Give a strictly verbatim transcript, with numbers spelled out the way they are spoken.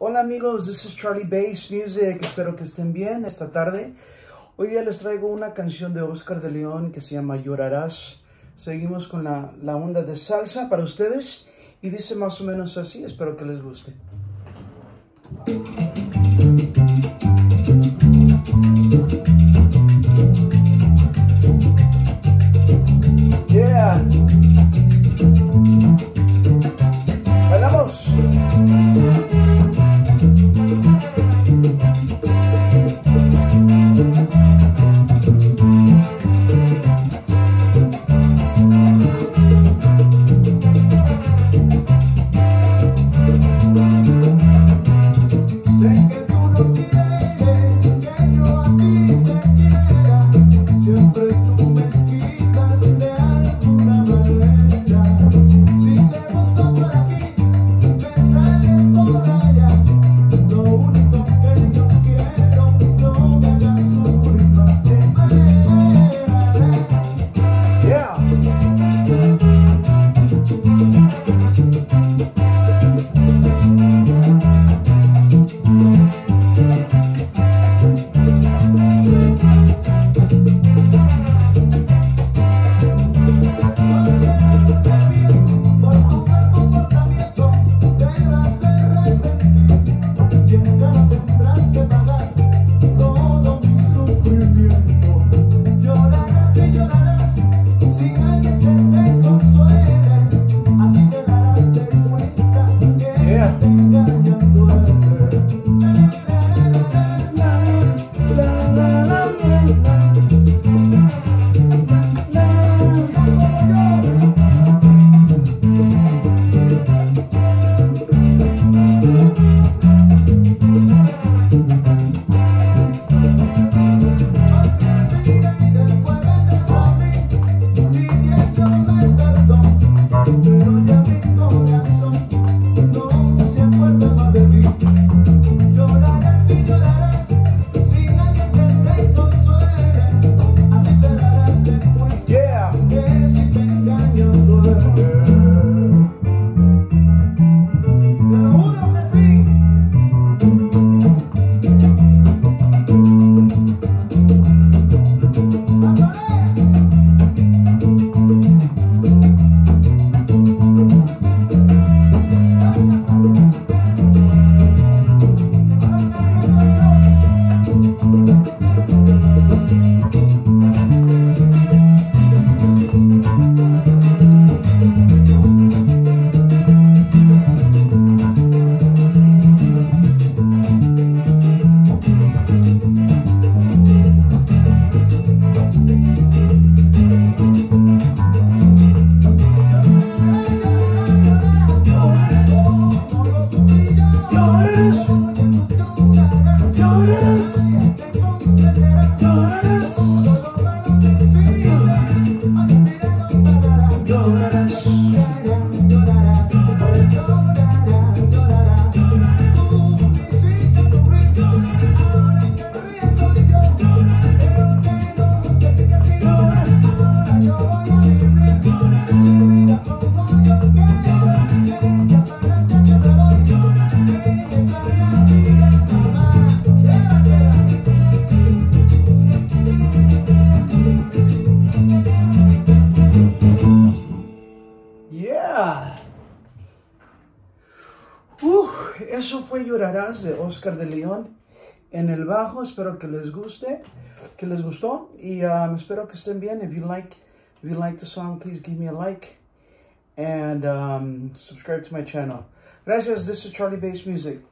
Hola amigos, this is Charlie Bass Music. Espero que estén bien esta tarde. Hoy día les traigo una canción de Oscar de León que se llama Llorarás. Seguimos con la, la onda de salsa para ustedes y dice más o menos así. Espero que les guste. Yeah. ¡Bailamos! Yeah. Uh, eso fue Llorarás de Oscar de León en el bajo. Espero que les guste, que les gustó y um, espero que estén bien. If you like, if you like the song, please give me a like and um, subscribe to my channel. Gracias. This is Charlie Bass Music.